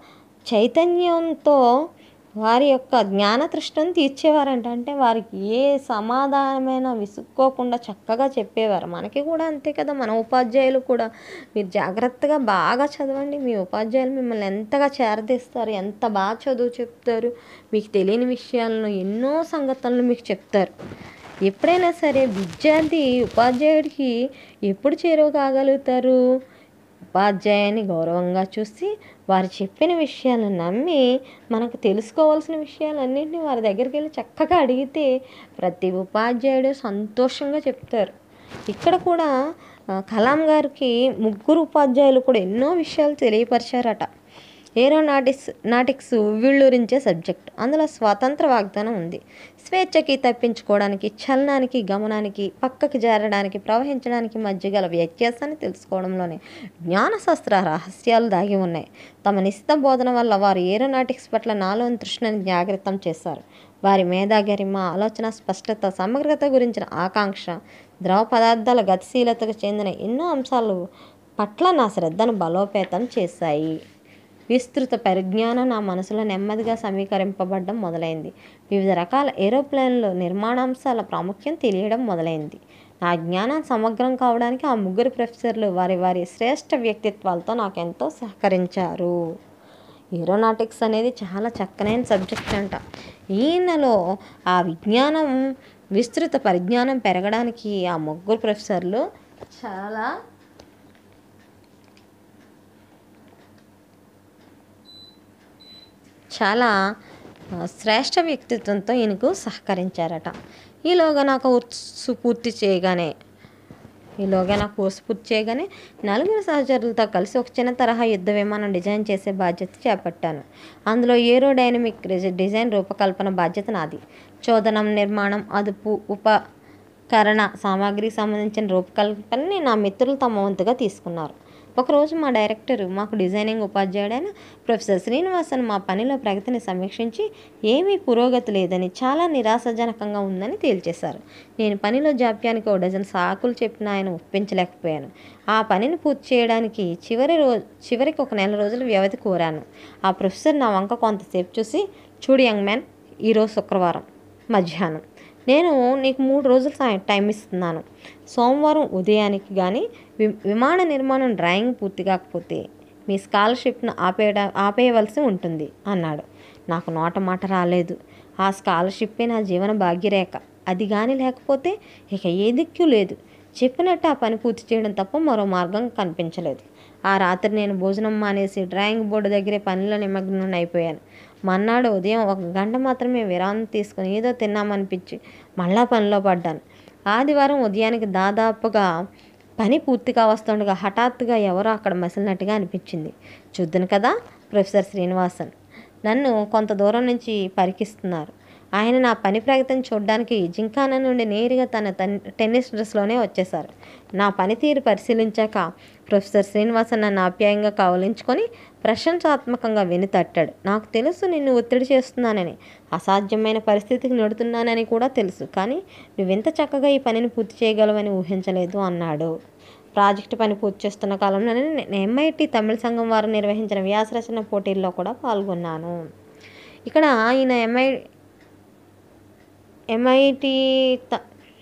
చైతన్యంతో వారి యొక్క జ్ఞాన తృష్ణను తీర్చేవారంట. అంటే వారికి ఏ సమాధానమైనా విసుక్కోకుండా చక్కగా చెప్పేవారు. మనకి కూడా అంతే కదా, మన ఉపాధ్యాయులు కూడా. మీరు జాగ్రత్తగా బాగా చదవండి, మీ ఉపాధ్యాయులు మిమ్మల్ని ఎంతగా చేరదీస్తారు, ఎంత బాగా చదువు చెప్తారు, మీకు తెలియని విషయాలను ఎన్నో సంగతులను మీకు చెప్తారు. ఎప్పుడైనా సరే విద్యార్థి ఉపాధ్యాయుడికి ఎప్పుడు చేరువ కాగలుగుతారు? ఉపాధ్యాయుని గౌరవంగా చూసి వారు చెప్పిన విషయాలను నమ్మి మనకు తెలుసుకోవాల్సిన విషయాలన్నింటినీ వారి దగ్గరికి వెళ్ళి చక్కగా అడిగితే ప్రతి ఉపాధ్యాయుడు సంతోషంగా చెప్తారు. ఇక్కడ కూడా కలాం గారికి ముగ్గురు ఉపాధ్యాయులు కూడా ఎన్నో విషయాలు తెలియపరిచారట. Aeronautics నాటిక్స్ ఉవ్విళ్ళూరించే subject. అందులో స్వాతంత్ర వాగ్దానం ఉంది. స్వేచ్ఛకి తప్పించుకోవడానికి, చలనానికి, గమనానికి, పక్కకి జారడానికి, ప్రవహించడానికి మధ్య గల వ్యత్యాసాన్ని తెలుసుకోవడంలోనే జ్ఞానశాస్త్ర రహస్యాలు దాగి ఉన్నాయి. తమ నిశిత బోధన వల్ల వారు ఏరోనాటిక్స్ పట్ల నాలోని తృష్ణని జాగృతం చేశారు. వారి మేధాగరిమ, ఆలోచన స్పష్టత, సమగ్రత గురించిన ఆకాంక్ష, ద్రవ పదార్థాల గతిశీలతకు చెందిన ఎన్నో అంశాలు పట్ల నా శ్రద్ధను బలోపేతం చేశాయి. విస్తృత పరిజ్ఞానం నా మనసులో నెమ్మదిగా సమీకరింపబడడం మొదలైంది. వివిధ రకాల ఏరోప్లేన్ల నిర్మాణాంశాల ప్రాముఖ్యం తెలియడం మొదలైంది. నా జ్ఞానం సమగ్రం కావడానికి ఆ ముగ్గురు ప్రొఫెసర్లు వారి వారి శ్రేష్ఠ వ్యక్తిత్వాలతో నాకెంతో సహకరించారు. ఏరోనాటిక్స్ అనేది చాలా చక్కనైన సబ్జెక్ట్ అంట. ఈయనలో ఆ విజ్ఞానం, విస్తృత పరిజ్ఞానం పెరగడానికి ఆ ముగ్గురు ప్రొఫెసర్లు చాలా చాలా శ్రేష్ఠ వ్యక్తిత్వంతో ఈయనకు సహకరించారట. ఈలోగా నా కోర్సు పూర్తి చేయగానే ఈలోగా నా కోర్సు పూర్తి చేయగానే నలుగురు సహచరులతో కలిసి ఒక చిన్న తరహా యుద్ధ విమానం డిజైన్ చేసే బాధ్యత చేపట్టాను. అందులో ఏరోడైనమిక్ డిజైన్ రూపకల్పన బాధ్యత నాది. చోదనం, నిర్మాణం, అదుపు, ఉపకరణ సామాగ్రికి సంబంధించిన రూపకల్పనని నా మిత్రులు తమ వంతుగా తీసుకున్నారు. ఒకరోజు మా డైరెక్టర్ మాకు డిజైనింగ్ ఉపాధ్యాయుడైన ప్రొఫెసర్ శ్రీనివాసన్ మా పనిలో ప్రగతిని సమీక్షించి ఏమీ పురోగతి లేదని, చాలా నిరాశజనకంగా ఉందని తేల్చేశారు. నేను పనిలో జాప్యానికి ఓ డజన్ సాకులు చెప్పిన ఆయన ఒప్పించలేకపోయాను. ఆ పనిని పూర్తి చేయడానికి చివరి రోజు చివరికి ఒక నెల రోజుల వ్యవధి కోరాను. ఆ ప్రొఫెసర్ నా వంక కొంతసేపు చూసి, చూడు యంగ్ మ్యాన్, ఈరోజు శుక్రవారం, మధ్యాహ్నం. నేను నీకు మూడు రోజులు టైం ఇస్తున్నాను. సోమవారం ఉదయానికి కానీ వి విమాన నిర్మాణం డ్రాయింగ్ పూర్తి కాకపోతే మీ స్కాలర్షిప్ను ఆపేయడ ఆపేయవలసి ఉంటుంది అన్నాడు. నాకు నోట మాట రాలేదు. ఆ స్కాలర్షిప్పే నా జీవన భాగ్యరేఖ. అది కానీ లేకపోతే ఇక ఏ దిక్కు లేదు. చెప్పినట్టు ఆ పని పూర్తి చేయడం తప్ప మరో మార్గం కనిపించలేదు. ఆ రాత్రి నేను భోజనం మానేసి డ్రాయింగ్ బోర్డు దగ్గరే పనిలో నిమగ్నం అయిపోయాను. మర్నాడు ఉదయం ఒక గంట మాత్రమే విరామం తీసుకుని ఏదో తిన్నామనిపించి మళ్ళా పనిలో పడ్డాను. ఆదివారం ఉదయానికి దాదాపుగా పని పూర్తిగా వస్తుండగా హఠాత్తుగా ఎవరో అక్కడ మసిలినట్టుగా అనిపించింది. చూద్దును కదా, ప్రొఫెసర్ శ్రీనివాసన్ నన్ను కొంత దూరం నుంచి పరికిస్తున్నారు. ఆయన నా పని ప్రగతిని చూడడానికి జింకానా నుండి నేరుగా తన టెన్నిస్ డ్రెస్లోనే వచ్చేశారు. నా పనితీరు పరిశీలించాక ప్రొఫెసర్ శ్రీనివాసన్ నన్ను ఆప్యాయంగా కౌలించుకొని ప్రశంసాత్మకంగా వెనుతట్టాడు. నాకు తెలుసు నిన్ను ఒత్తిడి చేస్తున్నానని, అసాధ్యమైన పరిస్థితికి నెడుతున్నానని కూడా తెలుసు. కానీ నువ్వెంత చక్కగా ఈ పనిని పూర్తి చేయగలవని ఊహించలేదు అన్నాడు. ప్రాజెక్టు పని పూర్తి చేస్తున్న కాలంలోనే నేను ఎంఐటి తమిళ సంఘం వారు నిర్వహించిన వ్యాసరచన పోటీల్లో కూడా పాల్గొన్నాను. ఇక్కడ ఈయన ఎంఐ ఎంఐటి త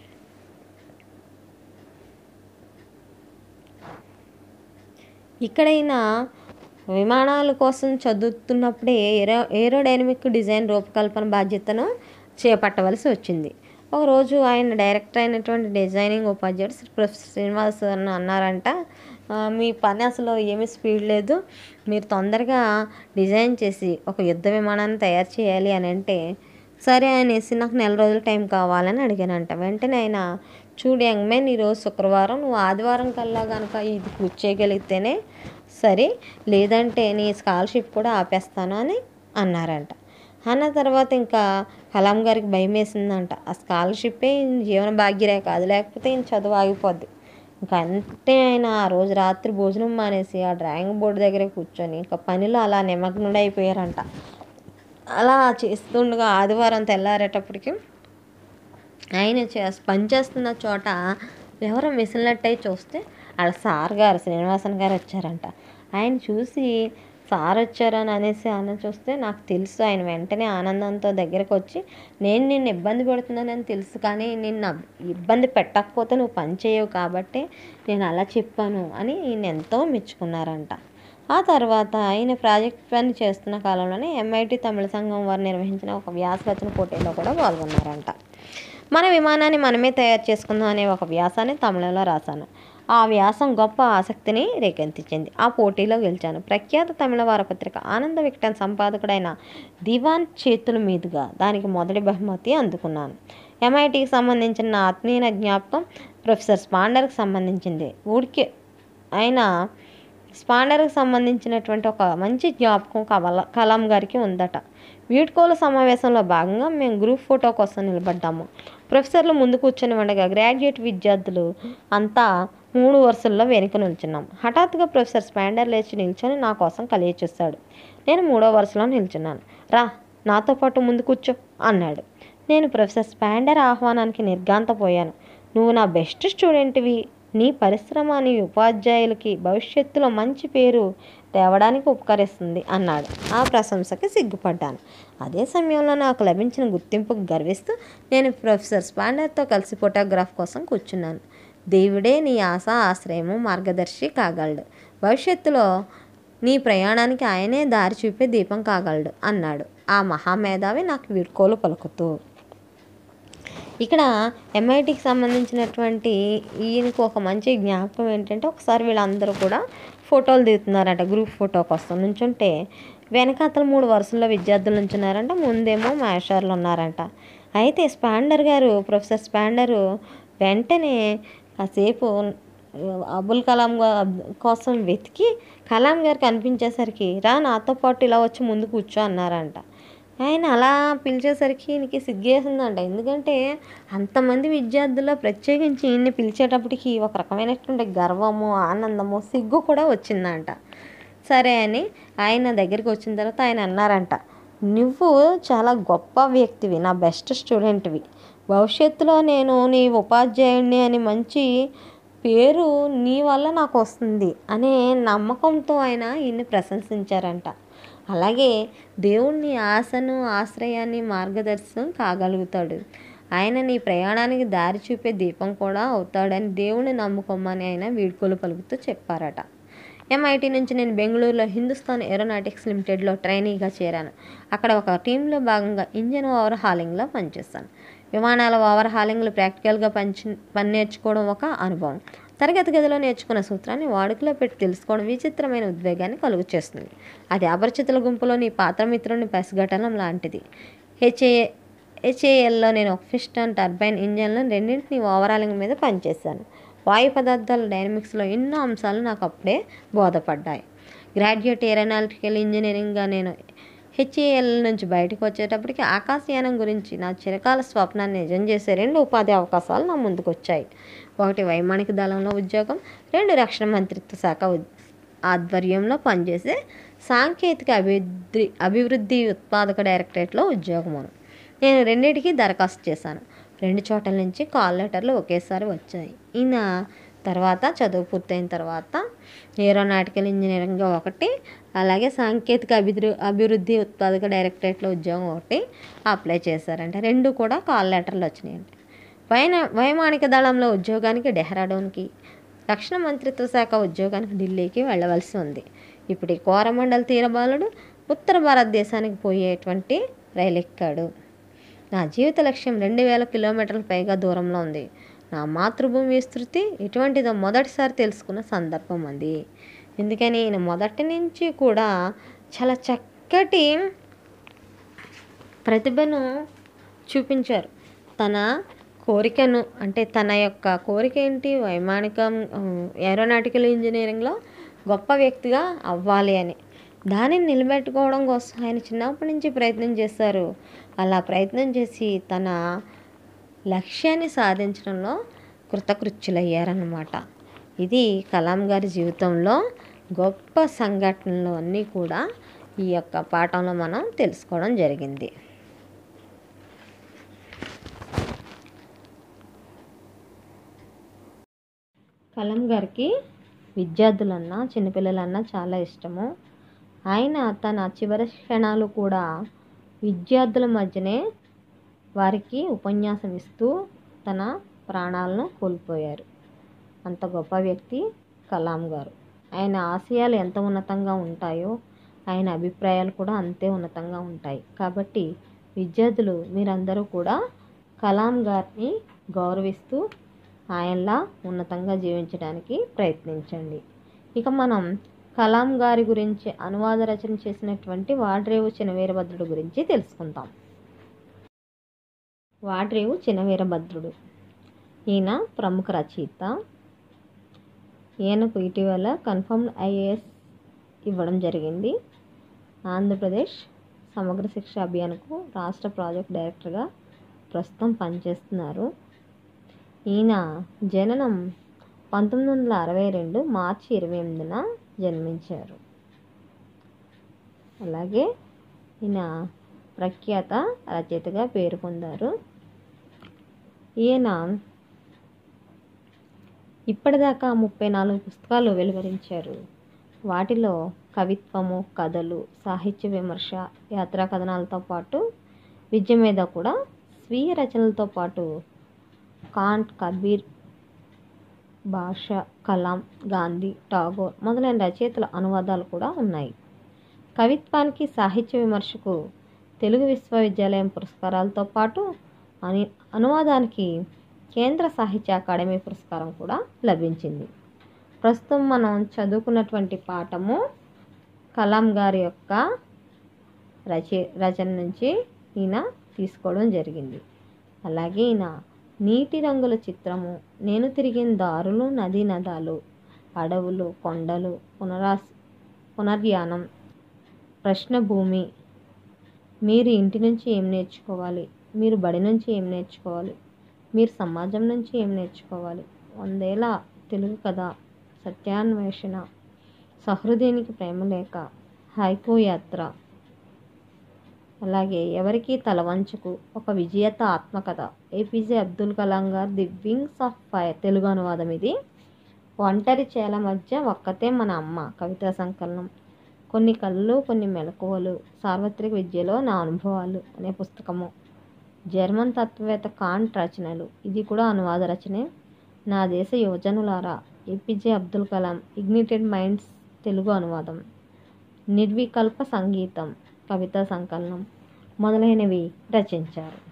ఇక్కడైనా విమానాల కోసం చదువుతున్నప్పుడే ఏరో ఏరోడైనమిక్ డిజైన్ రూపకల్పన బాధ్యతను చేపట్టవలసి వచ్చింది. ఒకరోజు ఆయన డైరెక్టర్ అయినటువంటి డిజైనింగ్ ఉపాధ్యాయుడు ప్రొఫెసర్ శ్రీనివాస్ అన్నారంట, మీ పని అసలు ఏమీ స్పీడ్ లేదు, మీరు తొందరగా డిజైన్ చేసి ఒక యుద్ధ విమానాన్ని తయారు చేయాలి అని అంటే, సరే అనేసి నాకు నెల రోజులు టైం కావాలని అడిగానంట. వెంటనే ఆయన, చూడు యంగ్ మ్యాన్, ఈరోజు శుక్రవారం, నువ్వు ఆదివారం కల్లా కనుక ఇది పూర్తి చేయగలిగితేనే సరే, లేదంటే నీ స్కాలర్షిప్ కూడా ఆపేస్తాను అని అన్నారంట. అన్న తర్వాత ఇంకా కలాం గారికి భయం వేసిందంట. ఆ స్కాలర్షిప్పే జీవన భాగ్యరేఖ, అది లేకపోతే ఈయన చదువు ఆగిపోద్ది. ఇంకా అంటే ఆయన ఆ రోజు రాత్రి భోజనం మానేసి ఆ డ్రాయింగ్ బోర్డు దగ్గర కూర్చొని ఇంకా పనిలో అలా నిమగ్నుడైపోయారంట. అలా చేస్తుండగా ఆదివారం తెల్లారేటప్పటికి ఆయన చే పనిచేస్తున్న చోట ఎవరో మిసిలినట్టయి చూస్తే వాళ్ళ సార్ గారు శ్రీనివాసన్ గారు వచ్చారంట. ఆయన చూసి సార్ వచ్చారని అనేసి ఆయన చూస్తే నాకు తెలుసు. ఆయన వెంటనే ఆనందంతో దగ్గరకు వచ్చి, నేను నిన్ను ఇబ్బంది పెడుతున్నానని తెలుసు, కానీ నిన్ను ఇబ్బంది పెట్టకపోతే నువ్వు పని చేయవు కాబట్టి నేను అలా చెప్పాను అని ఈయన ఎంతో మెచ్చుకున్నారంట. ఆ తర్వాత ఆయన ప్రాజెక్ట్ పని చేస్తున్న కాలంలోనే ఎంఐటి తమిళ సంఘం వారు నిర్వహించిన ఒక వ్యాస రచన పోటీలో కూడా పాల్గొన్నారంట. మన విమానాన్ని మనమే తయారు చేసుకుందాం అనే ఒక వ్యాసాన్ని తమిళంలో రాశాను. ఆ వ్యాసం గొప్ప ఆసక్తిని రేకెత్తించింది. ఆ పోటీలో గెలిచాను. ప్రఖ్యాత తమిళ వారపత్రిక ఆనంద వికటన్ సంపాదకుడైన దివాన్ చేతుల మీదుగా దానికి మొదటి బహుమతి అందుకున్నాను. ఎంఐటికి సంబంధించిన నా ఆత్మీయ జ్ఞాపకం ప్రొఫెసర్ స్పాండర్కి సంబంధించింది. ఊడికి ఆయన స్పాండర్కి సంబంధించినటువంటి ఒక మంచి జ్ఞాపకం కవల కలాం గారికి ఉందట. వీడ్కోలు సమావేశంలో భాగంగా మేము గ్రూప్ ఫోటో కోసం నిలబడ్డాము. ప్రొఫెసర్లు ముందు కూర్చొని ఉండగా గ్రాడ్యుయేట్ విద్యార్థులు అంతా మూడు వరుసల్లో వెనుక నిల్చున్నాం. హఠాత్తుగా ప్రొఫెసర్ స్పాండర్ లేచి నిల్చొని నా కోసం కలియ చూశాడు. నేను మూడో వరుసలో నిల్చున్నాను. రా, నాతో పాటు ముందు కూర్చో అన్నాడు. నేను ప్రొఫెసర్ స్పాండర్ ఆహ్వానానికి నిర్ఘాంతపోయాను. నువ్వు నా బెస్ట్ స్టూడెంట్వి, నీ పరిశ్రమ నీ ఉపాధ్యాయులకి భవిష్యత్తులో మంచి పేరు తేవడానికి ఉపకరిస్తుంది అన్నాడు. ఆ ప్రశంసకి సిగ్గుపడ్డాను. అదే సమయంలో నాకు లభించిన గుర్తింపుకు గర్విస్తూ నేను ప్రొఫెసర్ స్పాండర్తో కలిసి ఫోటోగ్రాఫ్ కోసం కూర్చున్నాను. దేవుడే నీ ఆశ ఆశ్రయము మార్గదర్శి కాగలడు, భవిష్యత్తులో నీ ప్రయాణానికి ఆయనే దారి చూపే దీపం కాగలడు అన్నాడు ఆ మహామేధావి నాకు వీడ్కోలు పలుకుతూ. ఇక్కడ ఎంఐటికి సంబంధించినటువంటి ఈయనకు ఒక మంచి జ్ఞాపకం ఏంటంటే, ఒకసారి వీళ్ళందరూ కూడా ఫోటోలు దిగుతున్నారంట. గ్రూప్ ఫోటో కోసం నుంచుంటే వెనకాతల మూడు వరుసల్లో విద్యార్థులు నుంచున్నారంట, ముందేమో మాస్టర్లు ఉన్నారంట. అయితే స్పాండర్ గారు ప్రొఫెసర్ స్పాండరు వెంటనే కాసేపు అబుల్ కలాం కోసం వెతికి కలాం గారు కనిపించేసరికి, రా నాతో పాటు ఇలా వచ్చి ముందు కూర్చో అన్నారంట. ఆయన అలా పిలిచేసరికి ఈయనకి సిగ్గేసిందంట. ఎందుకంటే అంతమంది విద్యార్థుల్లో ప్రత్యేకించి ఈయన్ని పిలిచేటప్పటికి ఒక రకమైనటువంటి గర్వము, ఆనందము, సిగ్గు కూడా వచ్చిందంట. సరే అని ఆయన దగ్గరికి వచ్చిన తర్వాత ఆయన అన్నారంట, నువ్వు చాలా గొప్ప వ్యక్తివి, నా బెస్ట్ స్టూడెంట్వి, భవిష్యత్తులో నేను నీ ఉపాధ్యాయుడిని అని మంచి పేరు నీ వల్ల నాకు వస్తుంది అనే నమ్మకంతో ఆయన ఈయన్ని ప్రశంసించారంట. అలాగే దేవుణ్ణి ఆశను, ఆశ్రయాన్ని, మార్గదర్శనం కాగలుగుతాడు. ఆయన నీ ప్రయాణానికి దారి చూపే దీపం కూడా అవుతాడని దేవుణ్ణి నమ్ముకోమని ఆయన వీడ్కోలు పలుకుతూ చెప్పారట. ఎంఐటి నుంచి నేను బెంగళూరులో హిందుస్థాన్ ఏరోనాటిక్స్ లిమిటెడ్లో ట్రైనీగా చేరాను. అక్కడ ఒక టీంలో భాగంగా ఇంజన్ ఓవర్ హాలింగ్లో పనిచేస్తాను. విమానాల ఓవర్ హాలింగ్లు ప్రాక్టికల్గా పంచి పని నేర్చుకోవడం ఒక అనుభవం. తరగతి గదిలో నేర్చుకున్న సూత్రాన్ని వాడుకలో పెట్టి తెలుసుకోవడం విచిత్రమైన ఉద్వేగాన్ని కలుగు చేస్తుంది. అది అపరిచితుల గుంపులో నీ పాత్ర మిత్రుడిని పసిగట్టడం లాంటిది. హెచ్ఏ హెచ్ఏఎల్లో నేను ఒక పిస్టన్, టర్బైన్ ఇంజన్లు రెండింటినీ ఓవరాలింగ్ మీద పనిచేశాను. వాయు పదార్థాల డైనమిక్స్లో ఎన్నో అంశాలు నాకు అప్పుడే బోధపడ్డాయి. గ్రాడ్యుయేట్ ఏరోనాటికల్ ఇంజనీరింగ్గా నేను హెచ్ఏఎల్ నుంచి బయటకు వచ్చేటప్పటికి ఆకాశయానం గురించి నా చిరకాల స్వప్నాన్ని నిజం చేసే రెండు ఉపాధి అవకాశాలు నా ముందుకు వచ్చాయి. ఒకటి వైమానిక దళంలో ఉద్యోగం, రెండు రక్షణ మంత్రిత్వ శాఖ ఆధ్వర్యంలో పనిచేసే సాంకేతిక అభివృద్ధి అభివృద్ధి ఉత్పాదక డైరెక్టరేట్లో ఉద్యోగమును. నేను రెండింటికి దరఖాస్తు చేశాను. రెండు చోట్ల నుంచి కాల్ లెటర్లు ఒకేసారి వచ్చాయి. ఈయన తర్వాత చదువు పూర్తయిన తర్వాత ఏరోనాటికల్ ఇంజనీరింగ్ ఒకటి, అలాగే సాంకేతిక అభివృద్ధి అభివృద్ధి ఉత్పాదక డైరెక్టరేట్లో ఉద్యోగం ఒకటి అప్లై చేశారంటే రెండు కూడా కాల్ లెటర్లు వచ్చినాయండి. వైన వైమానిక దళంలో ఉద్యోగానికి డెహ్రాడూన్కి, రక్షణ మంత్రిత్వ శాఖ ఉద్యోగానికి ఢిల్లీకి వెళ్ళవలసి ఉంది. ఇప్పుడు ఈ కోరమండల్ తీరబాలుడు ఉత్తర భారతదేశానికి పోయేటువంటి రైలు ఎక్కాడు. నా జీవిత లక్ష్యం రెండు వేల కిలోమీటర్ల పైగా దూరంలో ఉంది. నా మాతృభూమి విస్తృతి ఎటువంటిదో మొదటిసారి తెలుసుకున్న సందర్భం అది. ఎందుకని ఈయన మొదటి నుంచి కూడా చాలా చక్కటి ప్రతిభను చూపించారు. తన కోరికను, అంటే తన యొక్క కోరిక ఏంటి, వైమానికం ఏరోనాటికల్ ఇంజనీరింగ్లో గొప్ప వ్యక్తిగా అవ్వాలి అని. దానిని నిలబెట్టుకోవడం కోసం ఆయన చిన్నప్పటి నుంచి ప్రయత్నం చేశారు. అలా ప్రయత్నం చేసి తన లక్ష్యాన్ని సాధించడంలో కృతకృత్యులయ్యారన్నమాట. ఇది కలాం గారి జీవితంలో గొప్ప సంఘటనలు అన్నీ కూడా ఈ యొక్క పాఠంలో మనం తెలుసుకోవడం జరిగింది. కలాం గారికి విద్యార్థులన్నా చిన్నపిల్లలన్నా చాలా ఇష్టము. ఆయన తన చివరి క్షణాలు కూడా విద్యార్థుల మధ్యనే వారికి ఉపన్యాసం ఇస్తూ తన ప్రాణాలను కోల్పోయారు. అంత గొప్ప వ్యక్తి కలాం గారు. ఆయన ఆశయాలు ఎంత ఉన్నతంగా ఉంటాయో ఆయన అభిప్రాయాలు కూడా అంతే ఉన్నతంగా ఉంటాయి. కాబట్టి విద్యార్థులు మీరందరూ కూడా కలాం గారిని గౌరవిస్తూ ఆయనలా ఉన్నతంగా జీవించడానికి ప్రయత్నించండి. ఇక మనం కలాం గారి గురించి అనువాద రచన చేసినటువంటి వాడ్రేవు చినవీరభద్రుడు గురించి తెలుసుకుందాం. వాడ్రేవు చినవీరభద్రుడు ఈయన ప్రముఖ రచయిత. ఈయనకు ఇటీవల కన్ఫర్మ్డ్ ఐఏఎస్ ఇవ్వడం జరిగింది. ఆంధ్రప్రదేశ్ సమగ్ర శిక్ష అభియాన్కు రాష్ట్ర ప్రాజెక్ట్ డైరెక్టర్గా ప్రస్తుతం పనిచేస్తున్నారు. ఈయన జననం పంతొమ్మిది వందల అరవై రెండు మార్చి ఇరవై ఎనిమిదిన జన్మించారు. అలాగే ఈయన ప్రఖ్యాత రచయితగా పేరు పొందారు. ఈయన ఇప్పటిదాకా ముప్పై నాలుగు పుస్తకాలు వెలువరించారు. వాటిలో కవిత్వము, కథలు, సాహిత్య విమర్శ, యాత్రా కథనాలతో పాటు విద్య మీద కూడా స్వీయ రచనలతో పాటు కాంట్, కబీర్, భాష, కలాం, గాంధీ, టాగోర్ మొదలైన రచయితల అనువాదాలు కూడా ఉన్నాయి. కవిత్వానికి, సాహిత్య విమర్శకు తెలుగు విశ్వవిద్యాలయం పురస్కారాలతో పాటు అని అనువాదానికి కేంద్ర సాహిత్య అకాడమీ పురస్కారం కూడా లభించింది. ప్రస్తుతం మనం చదువుకున్నటువంటి పాఠము కలాం గారి యొక్క రచ రచన నుంచి ఈయన తీసుకోవడం జరిగింది. అలాగే ఈయన నీటి రంగుల చిత్రము, నేను తిరిగిన దారులు, నదీ నదాలు, అడవులు, కొండలు, పునరాస్ పునర్యానం, ప్రశ్నభూమి, మీరు ఇంటి నుంచి ఏం నేర్చుకోవాలి, మీరు బడి నుంచి ఏం నేర్చుకోవాలి, మీరు సమాజం నుంచి ఏం నేర్చుకోవాలి, వందేళ్ళ తెలుగు కథ, సత్యాన్వేషణ, సహృదయానికి ప్రేమలేఖ, హైకో యాత్ర, అలాగే ఎవరికి తలవంచకు, ఒక విజేత ఆత్మకథ, ఏపీజే అబ్దుల్ కలాం గారు the wings of fire Telugu అనువాదం ఇది. ఒంటరి చేల మధ్య ఒక్కతే మన అమ్మ కవితా సంకలనం, కొన్ని కళ్ళు కొన్ని మెలకువలు, సార్వత్రిక విద్యలో నా అనుభవాలు అనే పుస్తకము, జర్మన్ తత్వవేత్త కాంట్ రచనలు, ఇది కూడా అనువాద రచనే. నా దేశ యువజనులారా, APJ Abdul Kalam ignited minds Telugu అనువాదం, నిర్వికల్ప సంగీతం కవితా సంకలనం మొదలైనవి రచించారు.